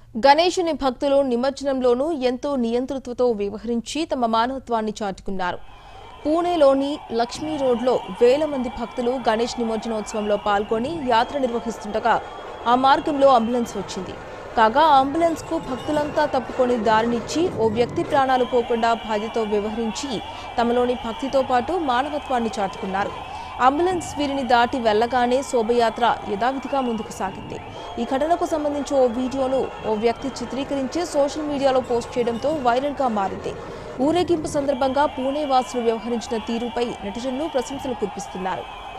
గణేశుని భక్తులు నిమజ్జనంలోనూ ఎంతో నియంతృత్వతో వ్యవహరించి తమ మానవత్వాన్ని చాటుకున్నారు. పూణేలోని లక్ష్మీ రోడ్లో వేల మంది భక్తులు గణేష్ నిమజ్జనోత్సవంలో పాల్గొని యాత్ర నిర్వహిస్తుండగా ఆ మార్గంలో అంబులెన్స్ వచ్చింది. కాగా అంబులెన్స్ కు భక్తులంతా తప్పుకొని దారినిచ్చి ఓ వ్యక్తి ప్రాణాలు పోకుండా బాధ్యతతో వ్యవహరించి తమలోని భక్తితో పాటు మానవత్వాన్ని చాటుకున్నారు. అంబులెన్స్ వీరిని దాటి వెళ్లగానే శోభయాత్ర యథావిధిగా ముందుకు సాగింది. ఈ ఘటనకు సంబంధించి ఓ వీడియోను ఓ వ్యక్తి చిత్రీకరించి సోషల్ మీడియాలో పోస్ట్ చేయడంతో వైరల్ గా మారింది. ఊరేగింపు సందర్భంగా పూణే వాసులు వ్యవహరించిన తీరుపై నెటిజన్లు ప్రశంసలు కురిపిస్తున్నారు.